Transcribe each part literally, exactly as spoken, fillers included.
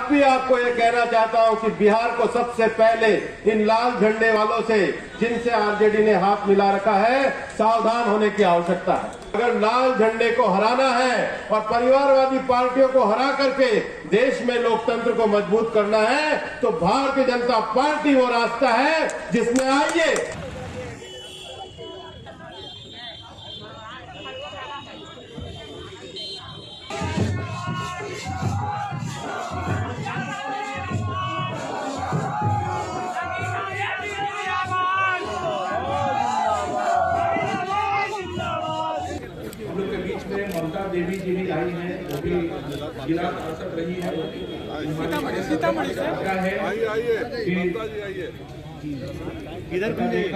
अब भी आपको ये कहना चाहता हूं कि बिहार को सबसे पहले इन लाल झंडे वालों से, जिनसे आरजेडी ने हाथ मिला रखा है, सावधान होने की आवश्यकता है। अगर लाल झंडे को हराना है और परिवारवादी पार्टियों को हरा करके देश में लोकतंत्र को मजबूत करना है, तो भारतीय जनता पार्टी वो रास्ता है जिसमें आइए। ममता देवी जी भी आई हैं, वो भी जिला सांसद रही है। सीतामढ़ी से आइए आइए इधर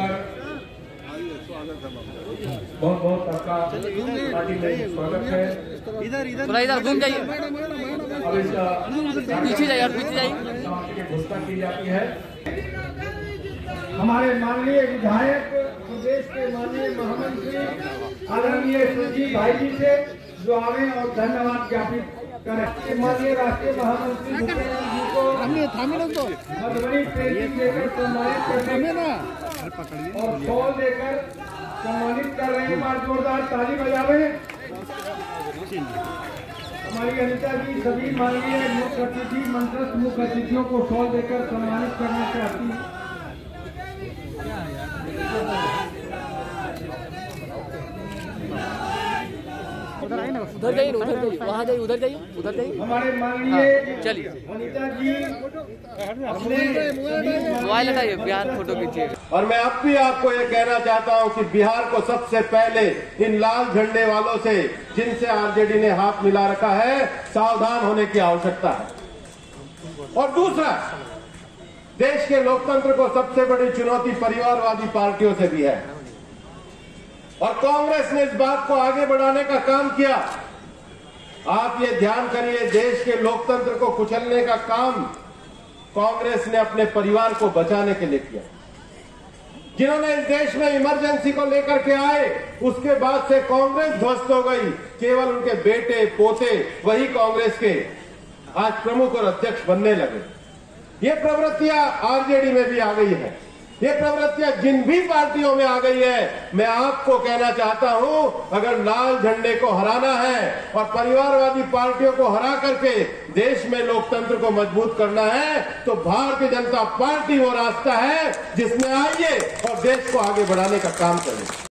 बहुत बहुत आपका पार्टी में स्वागत है। इधर इधर इधर घूम जाइए, पीछे जाइए और पीछे जाइए। घोषणा की जाती है। हमारे माननीय विधायक, प्रदेश के माननीय महामंत्री आदरणीय सुरजीत भाई जी से जो आवे और धन्यवाद ज्ञापित करें। माननीय राष्ट्रीय महामंत्री भूपेंद्र जी को मधुबनी ट्रेनिंग देकर सम्मानित करने और फॉल देकर सम्मानित कर रहे हैं। बार जोरदार ताली बजावे। हमारी अनिता जी सभी माननीय मुख्य अतिथि मंत्रस्थ मुख्य अतिथियों को फॉल देकर सम्मानित करना चाहती है। उधर जाइए, उधर जाइए, वहाँ जाइए, उधर जाइए, उधर जाइए। हमारे माननीय चलिए अनिता जी मोबाइल हटाइए, बिहार फोटो खींचिए। और मैं अब भी आपको ये कहना चाहता हूं कि बिहार को सबसे पहले इन लाल झंडे वालों से, जिनसे आरजेडी ने हाथ मिला रखा है, सावधान होने की आवश्यकता है। और दूसरा, देश के लोकतंत्र को सबसे बड़ी चुनौती परिवारवादी पार्टियों से भी है, और कांग्रेस ने इस बात को आगे बढ़ाने का काम किया। आप ये ध्यान करिए, देश के लोकतंत्र को कुचलने का काम कांग्रेस ने अपने परिवार को बचाने के लिए किया। जिन्होंने इस देश में इमरजेंसी को लेकर के आए, उसके बाद से कांग्रेस ध्वस्त हो गई। केवल उनके बेटे पोते वही कांग्रेस के आज प्रमुख और अध्यक्ष बनने लगे। ये प्रवृत्तियां आरजेडी में भी आ गई है। ये प्रवृत्तियां जिन भी पार्टियों में आ गई है, मैं आपको कहना चाहता हूं, अगर लाल झंडे को हराना है और परिवारवादी पार्टियों को हरा करके देश में लोकतंत्र को मजबूत करना है, तो भारतीय जनता पार्टी वो रास्ता है जिसमें आइए और देश को आगे बढ़ाने का काम करें।